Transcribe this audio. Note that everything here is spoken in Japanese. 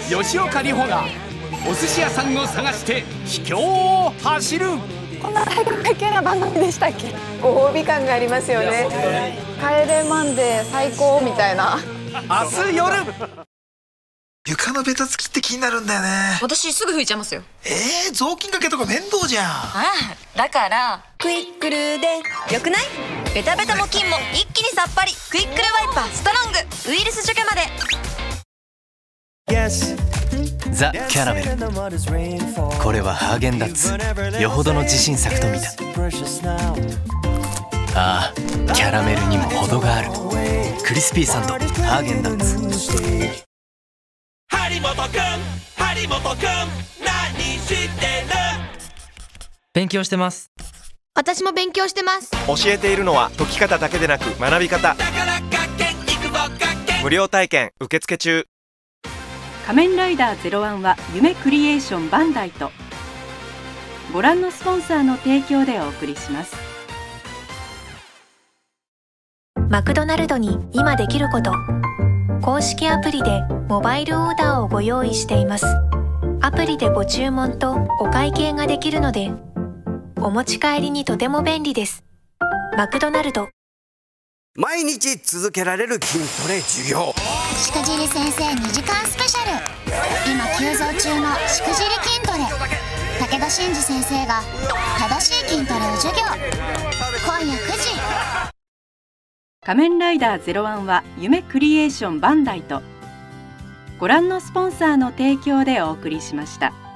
吉岡里帆がお寿司屋さんを探して秘境を走る。 こんな体育会系な番組でしたっけ？ご褒美感がありますよね。帰れマンデー最高みたいな。 明日夜。 床のベタつきって気になるんだよね。 私すぐ拭いちゃいますよ。 雑巾掛けとか面倒じゃん。 だからクイックルでよくない？ベタベタも菌も一気にさっぱり。クイックルワイパーストロング、ウイルス除去まで。 ザ・キャラメル。これはハーゲンダッツよほどの自信作と見た。ああ、キャラメルにも程がある。クリスピーサンドハーゲンダッツ。 張本くん何してる？ 勉強してます。 私も勉強してます。 教えているのは解き方だけでなく学び方。 だから学研行くぞ学研。 無料体験受付中。 仮面ライダー01は夢クリエーションバンダイとご覧のスポンサーの提供でお送りします。 マクドナルドに今できること。公式アプリでモバイルオーダーをご用意しています。アプリでご注文とお会計ができるのでお持ち帰りにとても便利です。マクドナルド。 毎日続けられる筋トレ授業。 しくじり先生2時間スペシャル。今急増中のしくじり筋トレ。武田真治先生が正しい筋トレを授業。今夜9時。 仮面ライダー01は夢クリエーションバンダイとご覧のスポンサーの提供でお送りしました。